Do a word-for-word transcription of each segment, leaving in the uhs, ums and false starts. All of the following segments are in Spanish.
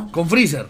Con Freezer.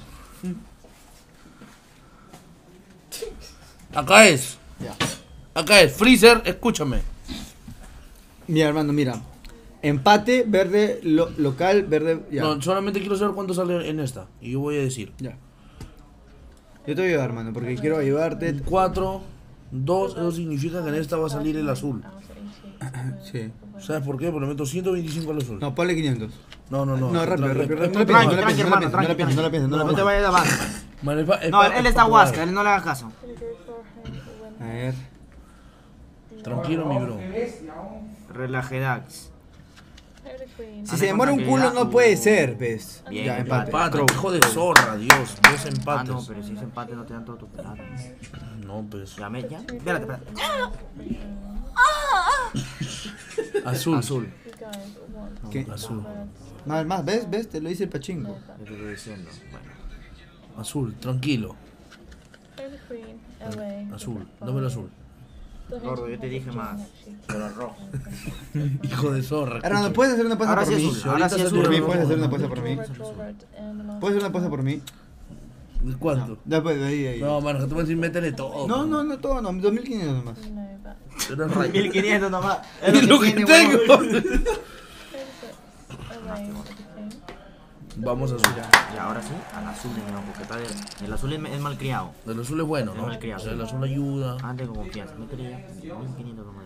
Acá es. Ya. Acá es. Freezer, escúchame. Mira, hermano, mira. Empate, verde, lo, local, verde. Ya. No, solamente quiero saber cuánto sale en esta. Y yo voy a decir. Ya. Yo te voy a ayudar, hermano, porque quiero ayudarte. cuatro, dos, eso significa que en esta va a salir el azul. Sí. ¿Sabes por qué? Porque le meto ciento veinticinco al azul. No, ponle quinientos. No, no, no. No, rápido, Tranqui, rápido, rápido. tranqui, No la Tranqui, pienses, tranqui, no la hermano, pienses, no la pienses, no la pienses, no la No te pienses. vayas de abajo. Man, es pa- es No, pa- él, él es está pa- huasca, él no le hagas caso. A ver. Tranquilo, mi bro. Relajedax. Si se demora un culo, no puede ser, ¿ves? Bien, Ya, empate. Empate, hijo de zorra, Dios. Dos Ah, empates. no, pero si es empate no te dan todo tu plata. No, pues. Ya, me, ya. Espérate, espérate. Azul. Azul. ¿Qué? Azul. Más, más, ¿ves? ¿Ves? Te lo dice el pachingo. Yo te estoy diciendo. Bueno. Azul, tranquilo. Azul, dame el azul. Gordo, yo te dije más. Pero rojo. Hijo de zorra. Hermano, escucha. ¿puedes hacer una apuesta Ahora por sí mí? azul, ahora sí Ahorita azul. Por mí, rojo. puedes hacer una apuesta por mí. ¿Puedes hacer una apuesta por mí? ¿De cuánto? Después, de ahí, de ahí. No, mano, que tú me decís, métele todo. No, no, no, todo no, dos mil quinientos nomás. Eres rayado. mil quinientos nomás. Es lo que tiene, tengo. huevón. Vamos a azul. Ya, ahora sí, al azul de nuevo, porque está de- el azul es, es malcriado. El azul es bueno, Es ¿no? malcriado. O sea, el azul ayuda. Ande con confianza, métele ya. mil quinientos nomás.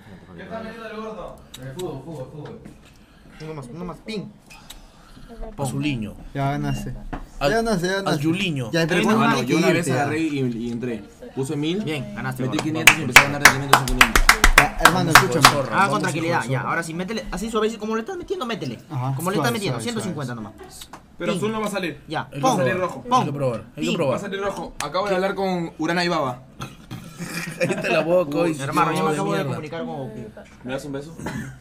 Uno más, uno más, ping. Azuliño. Ya ganaste. Al- Ya ganaste, ya ganaste. Azuliño. Ya, pero Treinta, no, mano, hay que Yo una vez irte, ya. agarré y, y entré. Puse mil, Bien, ganaste. metí gordo. quinientos y empecé a ganar de quinientos en quinientos. Ya, hermano, escúchame. Zorra, Ah, vamos, con tranquilidad, hijo de ya, zorra. ahora sí, métele, así suave, como le estás metiendo, métele. Ajá, Como le suave, estás metiendo, suave, ciento suave, cincuenta nomás. Pero Ping. azul no va a salir. Ya, Hay que pon, salir probar. rojo. Hay que probar. Hay que Ping. Va a probar. salir rojo. Acabo de hablar con Urana y Baba. Cállate la boca, hoy. hermano, yo me acabo de mierda. comunicar con Goku. ¿Me das un beso?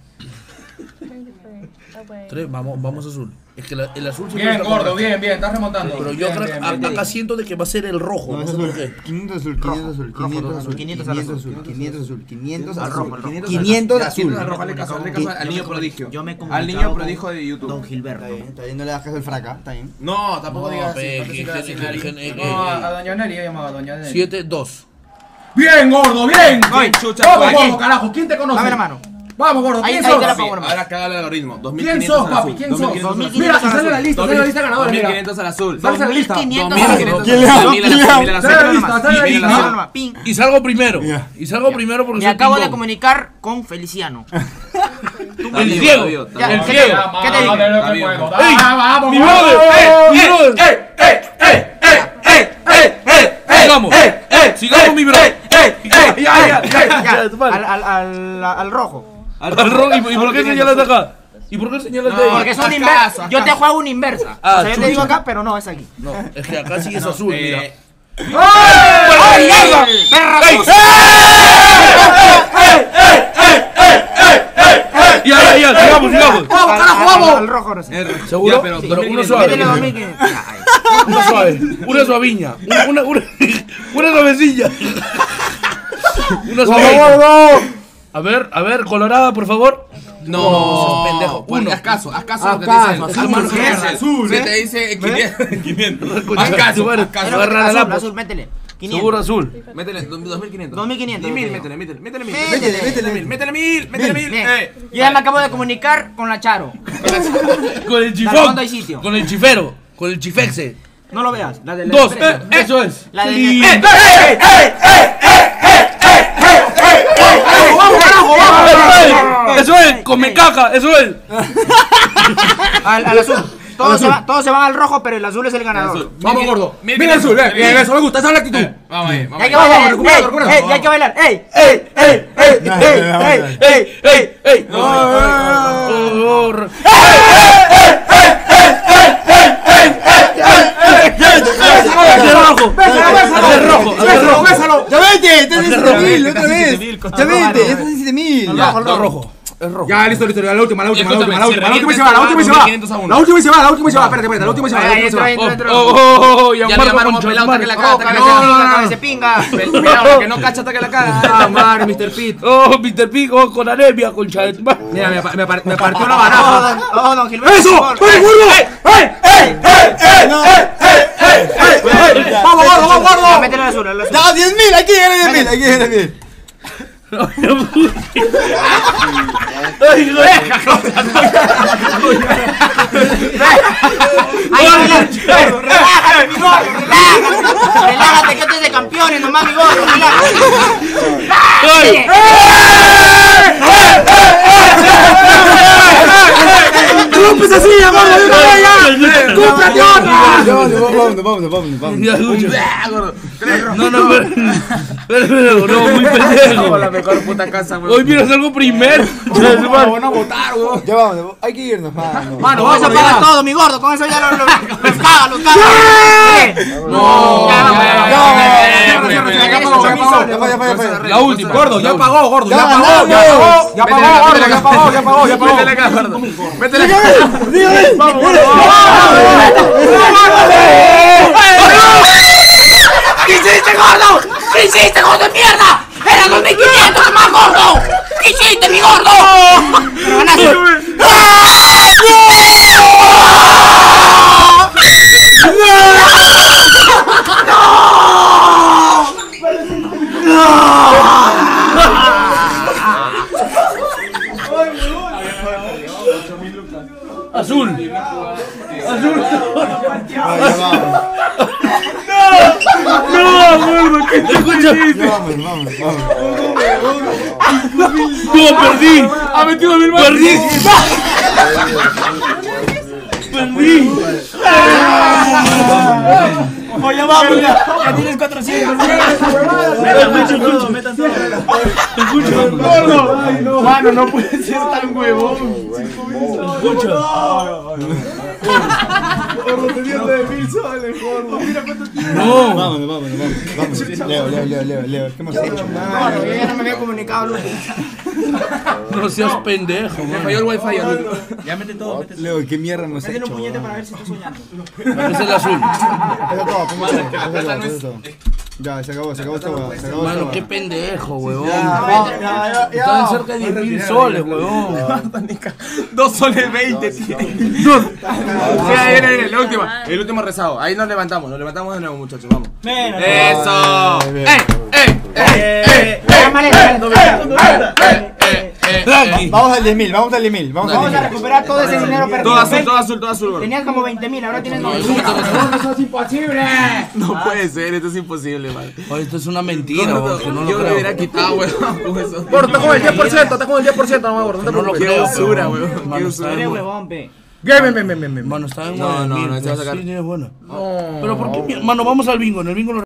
Tres, vamos, vamos azul. Es que la- el azul siempre Bien, está gordo, correcto. bien, bien, estás remontando. Pero yo Bien, creo bien, a- bien. acá siento de que va a ser el rojo. No, No es sé por azul. qué. quinientos azul, quinientos azul, Rojo, quinientos rojo, azul, quinientos quinientos al azul, quinientos azul, quinientos Al azul, rojo, al rojo. quinientos quinientos Ya, azul. al rojo, hazle caso, hazle caso al niño prodigio. Yo me he Al comunicado niño con prodigio de Don YouTube. Gilberto. Está bien, está bien, no le das caso al fraca, está bien. No, tampoco No, digas pe, así. que- no te que- sigas que- así, que- Nari. No, a, a Doña Neri he llamado a Doña Neri. siete dos. Bien, gordo, bien. Ay, chucha, Vamos, pues. gordo, carajo, ¿quién te conoce? Dame la mano. Vamos, gordo, Ahí- ¿quién ahí sos? te la Papi, pongo, hermano. ahora que haga el algoritmo. ¿Quién dos mil quinientos sos, al papi? azul. ¿Quién sos? dos mil quinientos Mira, y al sale azul. la lista, sale la lista ganadora, dos mil mira. quinientos al azul. Sale la lista. dos mil quinientos dos mil al quinientos azul. al azul. ¿Quién Mil le al da? azul, mil al Sale la azul. lista, sale la Mil al lista. azul. Nomás, ping. Y salgo primero. Ya. Y salgo primero porque Me soy acabo de pingón. comunicar con Feliciano. El vivo, Diego. está vivo, está Ya, El vivo. ¿qué Diego. te- Ya, ¿Qué te vamos, dije? de lo que Está bien. puedo. ¡Ey! Ah, vamos, ¡Mi vamos. brother! ¡Eh! ¡Mi ¡Eh! brother! ¡Eh! ¡Eh! ¡Eh! ¡Eh! ¡Eh! ¡Eh! Sigamos. Sigamos, mi brother. Ya, ya, ya. Ya, tu madre. al, al, al, al rojo. Al rojo. ¿Y por qué señalas acá? ¿Y por qué señalas de ahí? Porque son haz inversas. caso, haz Yo te caso. juego una inversa. Ah, O sea, yo te digo chucha. acá, pero no, es aquí. No, es que acá sí es azul, Eh, mira. ¡Ay, mierda! ¡Perra sucia! Ya, ya, ya, sigamos, sigamos. ¡Vamos, carajo, vamos! Al rojo ahora sí. R. ¿Seguro? Ya, pero Pero dos mil uno quinientos. suave. Métele dos mil quinientos. Ya, ahí. Una suave, una suaviña, una, una, una, una suavecilla. Una suavecilla. A ver, a ver, colorada, por favor. No, seas pendejo. Bueno, Uno. haz caso, haz caso a Haz lo que caso, te dicen. haz Haz caso. caso. Es azul, Se ¿eh? te dice quinientos. quinientos. Concha Haz de caso, tu madre. haz caso. Es lo que- Agarra la azul, lámpara. azul, métele. quinientos. Seguro azul. Métele dos mil quinientos. dos mil quinientos, Y mil, ok. métele, métele, métele mil. Métele, Métele métele. mil, métele mil, métele mil. Bien. Eh. Yo ya me acabo de comunicar con la Charo. Con el chifón. ¿Dónde hay sitio? Con el chifero. Con el chifexe. No lo veas. La de la Dos. empresa. eh, Eso es. La de Sí. ¡Eh, eh, eh, eh, eh, eh, eh, eh! ¡Vamos, carajo, vamos! Eso es. Eso es. Come caca. Eso es. Al, al azul. Todos se, va- todos se van al rojo, pero el azul es el ganador. Azul. Vamos, gordo. Mil Mira el azul, quinientos. bien, eso me gusta, esa es la actitud. Vamos ahí, Y vamos hay que ahí. bailar. recupera, ¡Ey, recupera. ey! Y hay que bailar. ¡Ey, ey, ey, ey, ey, ey, ey, ey! ¡Ey! No, no, no, no, no. Oh, oh, Hacer rojo. Hacer rojo. Hacer rojo. Bésalo. ¡Ya vete! ¡Estás en Hacer siete rojo. mil otra vez! ¡Ya vete! ¡Estás en siete mil! Ya, no, rojo. Es rojo. Ya, listo, listo, la última, la última, la última, la Escúchame, última, la si última y se va, la última y se va. dos mil quinientos a uno. La última y se va, la última y se va, espérate, espérate, la última y se va, la Ahí última y se entra, va. entra, entra. Oh, oh, oh, Ya le Gianmarco llamaron a Concha pelado, de ataque la madre. ¡Oh, cara, cabeza ataque la pinga, cara. cabeza pinga! Cuidado, que no cacha, ataque la cara. Ah, madre, mister Pete. Oh, mister Pico con anemia, concha de tu madre. Mira, me, me, par- me partió la ¡Oh, baraja. don- oh, don Gilberto! ¡Eso! por favor. ¡Vale, gordo! ¡Ey, ey, ey, ey, ey, ey, azul, la azul. ¡Ya, diez mil! ¡Aquí viene diez mil! ¡Aquí viene diez mil! Ay, güey. Ay, relájate, relájate, mi gordo, relájate. Relájate, que esto es de campeones nomás, mi gordo, relájate. Ay. ¡Rompes así, amor! ¡Ya! ¡Cómprate otra! Vámonos, vámonos, vámonos, vámonos, vámonos. Ya, escucha. No, no, pero. Pero, pero, no, muy pendejo. La mejor puta casa, weón. Hoy miras algo primero. Van a votar, weón. Ya vámonos, hay que irnos, mano. Mano, con eso pagas todo, mi gordo, con eso ya lo, lo, los caga, los caga. No. Ya, vamos, ya, Ya, vamos, ya, vamos, ya, ya, ya, vamos, ya, ya, ya, vamos. Ya fue, ya fue, ya fue. La última. Gordo, ya pagó, gordo, Ya ya pagó, ganamos. ya pagó, ya pagó, gordo, ya pagó, ya pagó, ya pagó. Métele acá, gordo. Métele acá. Dígame. Vamos, gordo. ¿Qué hiciste, gordo? ¿Qué hiciste, gordo de mierda? ¡Era dos mil quinientos más, gordo! ¿Qué hiciste, mi gordo? Pero ganaste. Azul. Azul. Ya vamos. No, gordo, ¿qué te escuchas? Ya vámonos, vámonos, vámonos. No, perdí. Ha metido mil más. Perdí. Perdí. Oye, vamos, ya. Ya tienes cuatrocientos. Gordo. Mano, no puede ser tan huevón. Escucha. Gordo, tenía nueve mil soles, gordo. Mira cuánto tiene. No. Vámonos, vámonos, vámonos. Vámonos. Leo, Leo, Leo, Leo, Leo. ¿Qué hemos hecho? Gordo, yo ya no me había comunicado, Lucas. No seas pendejo, Me man. falló el wifi, amigo. Ya mete todo, mete todo. Leo, ¿qué mierda hemos hecho? Para ver si estoy soñando. Es el azul. Pasa todo, pasa todo, pasa todo, pasa todo. Ya, se acabó, se acabó esta hueá, se acabó esta Mano, hueá. qué pendejo, huevón. Ya, ya, ya. Están cerca de diez mil soles, huevón. Dos soles veinte, tío. Sí, ahí viene, viene, la última. El último rezado. Ahí nos levantamos, nos levantamos de nuevo, muchachos. Vamos. Eso. Ay, bien. ¡Eh, eh, eh, eh! Tranqui. Vamos al diez mil, vamos al diez mil, vamos al Vamos a diez mil. recuperar todo ese dinero perdido. Todo azul, ¿ves? todo azul, todo azul, gordo. Tenías como veinte mil, ahora tienes No, nueve eso mil. no te- ¡Eso es imposible! No puede ser, esto es imposible, man. Oye, esto es una mentira, Gordo, huevón, que no yo lo me hubiera creo. quitado, weón, con eso. Gordo, está con el diez por ciento, está con el diez por ciento, nomás, gordo. No te No lo preocupes. creo, usura, huevón. huevón, Mano, qué está usura. en Eres hue- huevón, pe. Bien, bien, bien, bien, bien. Mano, está en No, nueve no, mil, no, se va a pues, sacar. sí, es bueno. Pero ¿por qué? mi- Mano, vamos al bingo, en el bingo lo